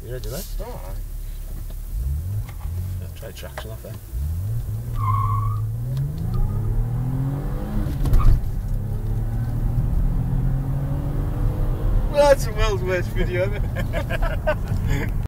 You ready then? Alright. Yeah, try traction off there. Well, that's a world's worst video, isn't it?